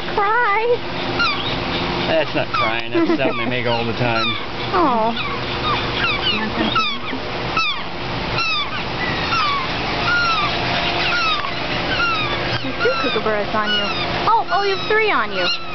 cry. That's not crying. That's something they make all the time. Oh. There's 2 kookaburras on you. Oh, you have 3 on you.